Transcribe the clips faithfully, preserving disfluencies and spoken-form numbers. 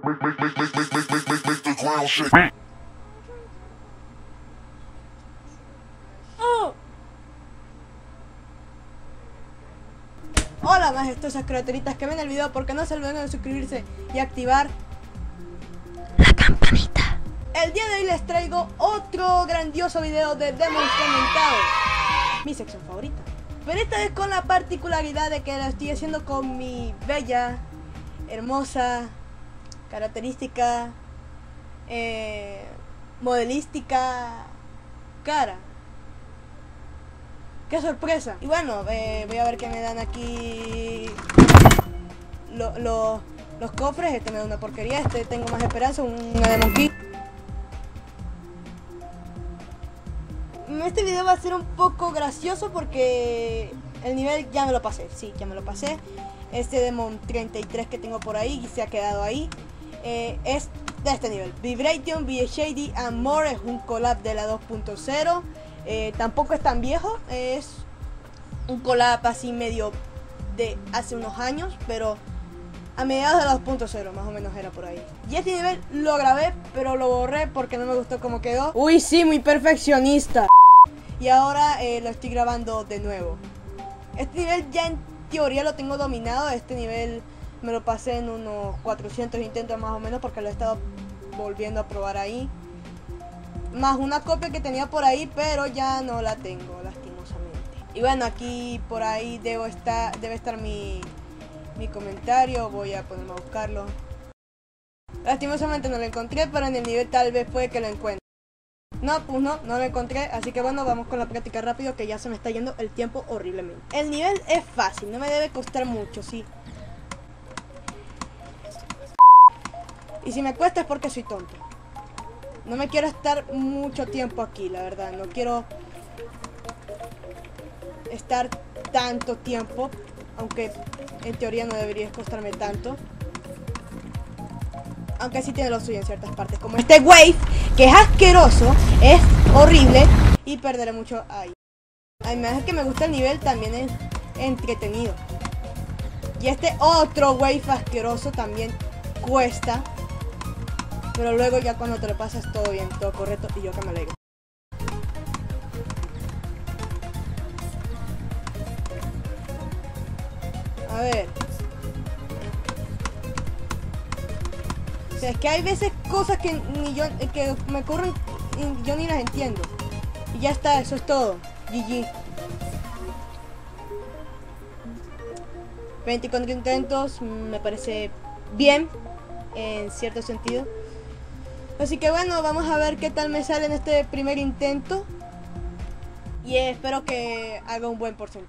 Oh. Hola majestuosas criaturitas que ven el video, porque no se olviden de suscribirse y activar la campanita. El día de hoy les traigo otro grandioso video de demos comentados, mi sección favorita, pero esta vez con la particularidad de que lo estoy haciendo con mi bella, hermosa, característica, eh, modelística cara. ¡Qué sorpresa! Y bueno, eh, voy a ver qué me dan aquí. Lo, lo, los cofres. Este me da una porquería. Este tengo más esperanza. Una de Monkey. Este video va a ser un poco gracioso porque el nivel ya me lo pasé. Sí, ya me lo pasé. Este Demon treinta y tres que tengo por ahí y se ha quedado ahí. Eh, es de este nivel. Vibration, V Shady and More. Es un collab de la dos punto cero. Eh, tampoco es tan viejo, es un collab así medio de hace unos años, pero a mediados de la dos punto cero más o menos era por ahí. Y este nivel lo grabé, pero lo borré porque no me gustó cómo quedó. Uy, sí, muy perfeccionista. Y ahora eh, lo estoy grabando de nuevo. Este nivel ya en teoría lo tengo dominado. Este nivel me lo pasé en unos cuatrocientos intentos más o menos, porque lo he estado volviendo a probar ahí. Más una copia que tenía por ahí, pero ya no la tengo, lastimosamente. Y bueno, aquí por ahí debo estar, debe estar mi, mi comentario. Voy a ponerme a buscarlo. Lastimosamente no lo encontré, pero en el nivel tal vez puede que lo encuentre. No, pues no, no lo encontré. Así que bueno, vamos con la práctica rápido, que ya se me está yendo el tiempo horriblemente. El nivel es fácil, no me debe costar mucho, sí. Y si me cuesta es porque soy tonto. No me quiero estar mucho tiempo aquí, la verdad. No quiero estar tanto tiempo, aunque en teoría no debería costarme tanto. Aunque sí tiene lo suyo en ciertas partes, como este wave, que es asqueroso, es horrible y perderé mucho ahí. Además de que me gusta el nivel, también es entretenido. Y este otro wave asqueroso también cuesta. Pero luego ya cuando te lo pasas todo bien, todo correcto, y yo que me alegro. A ver. O sea, es que hay veces cosas que ni yo que me ocurren y yo ni las entiendo. Y ya está, eso es todo. G G. veinticuatro intentos, me parece bien, en cierto sentido. Así que bueno, vamos a ver qué tal me sale en este primer intento. Y espero que haga un buen porcentaje.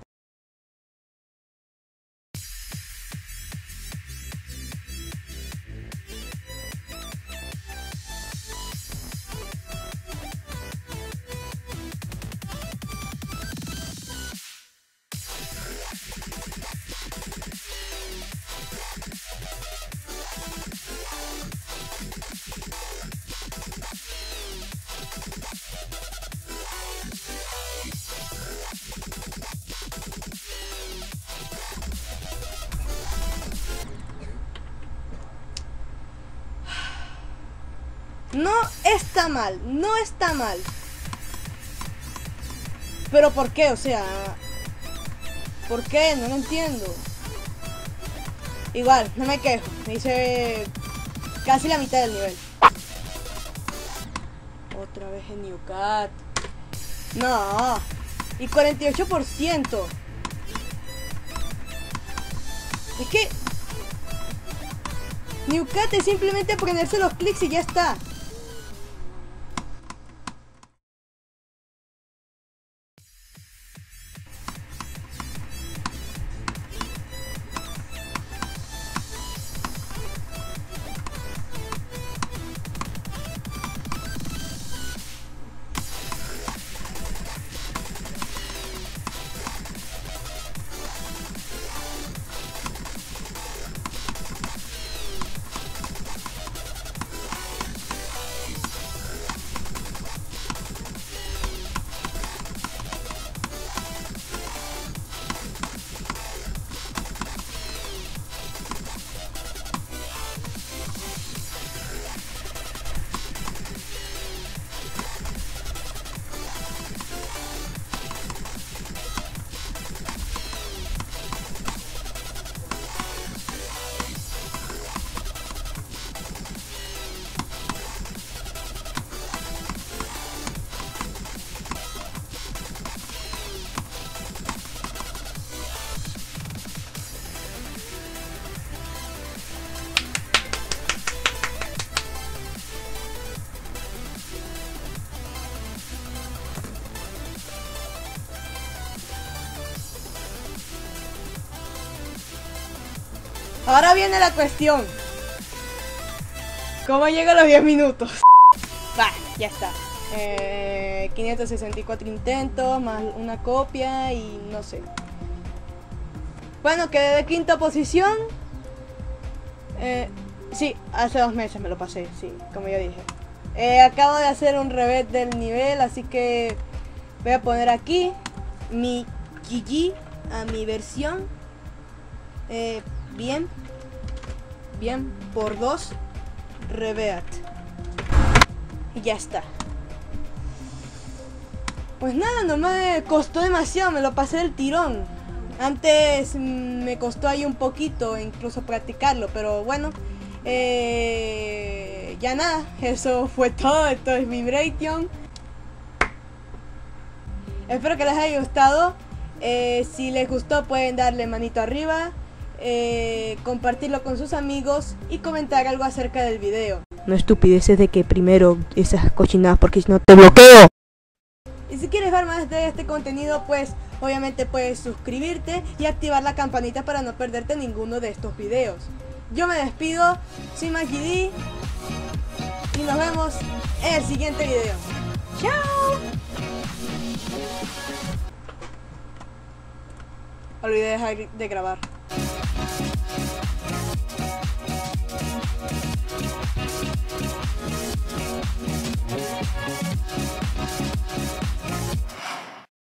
No está mal, no está mal. Pero ¿por qué? O sea, ¿por qué? No lo entiendo. Igual, no me quejo. Me hice casi la mitad del nivel. Otra vez en New Cat. No. Y cuarenta y ocho por ciento. Es que New Cat es simplemente aprenderse los clics y ya está. Ahora viene la cuestión. ¿Cómo llego a los diez minutos? Va, ya está. Eh, quinientos sesenta y cuatro intentos, más una copia y no sé. Bueno, quedé de quinta posición. Eh, sí, hace dos meses me lo pasé, sí, como ya dije. Eh, acabo de hacer un revés del nivel, así que voy a poner aquí mi G G a mi versión. Eh, bien, bien, por dos, reveat. Y ya está. Pues nada, no me costó demasiado, me lo pasé del tirón. Antes me costó ahí un poquito, incluso practicarlo, pero bueno, eh, ya nada, eso fue todo. Esto es Vibration. Espero que les haya gustado. Eh, si les gustó pueden darle manito arriba, eh, compartirlo con sus amigos y comentar algo acerca del video. No estupideces de que primero esas cochinadas porque si no te bloqueo. Y si quieres ver más de este contenido, pues obviamente puedes suscribirte y activar la campanita para no perderte ninguno de estos videos. Yo me despido, soy Maggie D y nos vemos en el siguiente video. ¡Chao! Olvidé dejar de grabar.